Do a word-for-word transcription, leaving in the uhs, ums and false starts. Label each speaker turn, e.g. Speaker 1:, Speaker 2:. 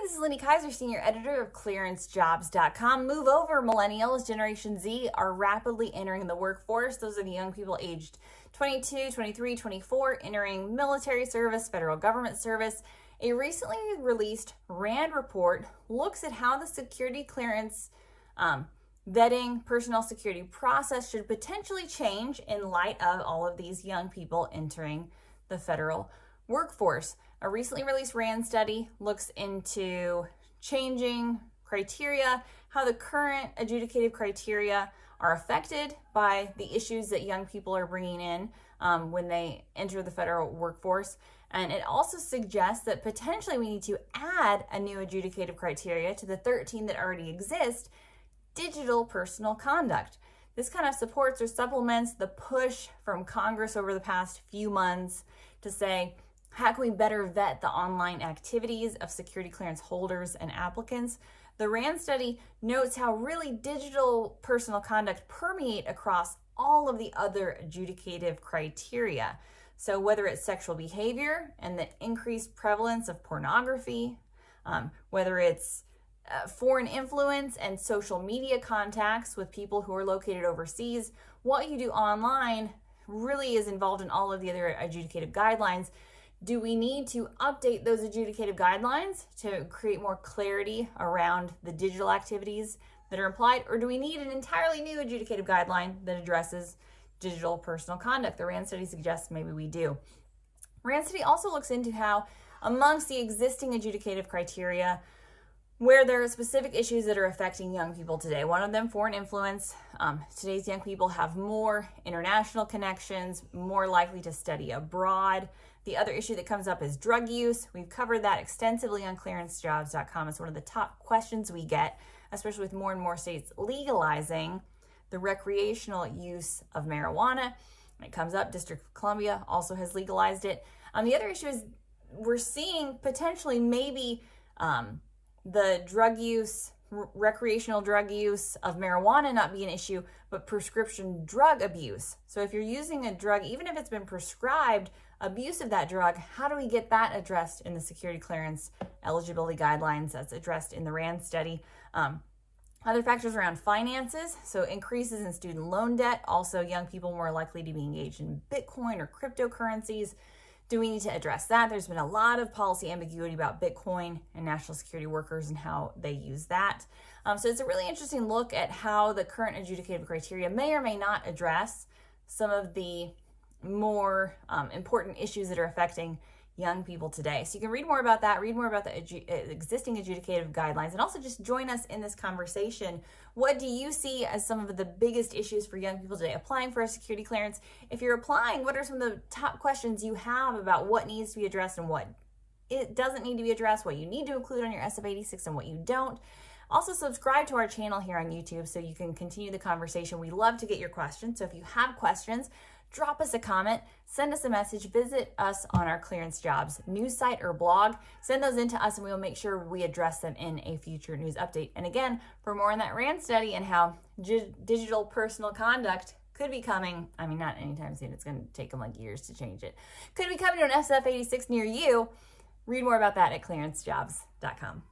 Speaker 1: this is Lindy Kaiser, Senior Editor of clearance jobs dot com. Move over, millennials, Generation Z are rapidly entering the workforce. Those are the young people aged twenty-two, twenty-three, twenty-four, entering military service, federal government service. A recently released RAND report looks at how the security clearance um, vetting personnel security process should potentially change in light of all of these young people entering the federal workforce. A recently released RAND study looks into changing criteria, how the current adjudicative criteria are affected by the issues that young people are bringing in um, when they enter the federal workforce. And it also suggests that potentially we need to add a new adjudicative criteria to the thirteen that already exist: digital personal conduct. This kind of supports or supplements the push from Congress over the past few months to say, how can we better vet the online activities of security clearance holders and applicants? The RAND study notes how really digital personal conduct permeate across all of the other adjudicative criteria. So whether it's sexual behavior and the increased prevalence of pornography, um, whether it's uh, foreign influence and social media contacts with people who are located overseas, what you do online really is involved in all of the other adjudicative guidelines. Do we need to update those adjudicative guidelines to create more clarity around the digital activities that are implied, or do we need an entirely new adjudicative guideline that addresses digital personal conduct? The RAND study suggests maybe we do. RAND study also looks into how amongst the existing adjudicative criteria, where there are specific issues that are affecting young people today. One of them, foreign influence. Um, today's young people have more international connections, more likely to study abroad. The other issue that comes up is drug use. We've covered that extensively on clearance jobs dot com. It's one of the top questions we get, especially with more and more states legalizing the recreational use of marijuana. When it comes up, District of Columbia also has legalized it. Um, the other issue is we're seeing potentially maybe um, the drug use, recreational drug use of marijuana not be an issue, but prescription drug abuse. So if you're using a drug, even if it's been prescribed, abuse of that drug, how do we get that addressed in the security clearance eligibility guidelines that's addressed in the RAND study? Um, other factors around finances, so increases in student loan debt, also young people more likely to be engaged in Bitcoin or cryptocurrencies. Do we need to address that? There's been a lot of policy ambiguity about Bitcoin and national security workers and how they use that. Um, so it's a really interesting look at how the current adjudicative criteria may or may not address some of the more um, important issues that are affecting young people today. So you can read more about that, read more about the adju existing adjudicative guidelines, and also just join us in this conversation. What do you see as some of the biggest issues for young people today applying for a security clearance? If you're applying, what are some of the top questions you have about what needs to be addressed and what it doesn't need to be addressed, what you need to include on your S F eighty-six and what you don't? Also, subscribe to our channel here on YouTube so you can continue the conversation. We love to get your questions. So if you have questions, drop us a comment, send us a message, visit us on our Clearance Jobs news site or blog. Send those in to us and we will make sure we address them in a future news update. And again, for more on that RAND study and how digital personal conduct could be coming, I mean, not anytime soon, it's going to take them like years to change it, could be coming to an S F eighty-six near you. Read more about that at clearance jobs dot com.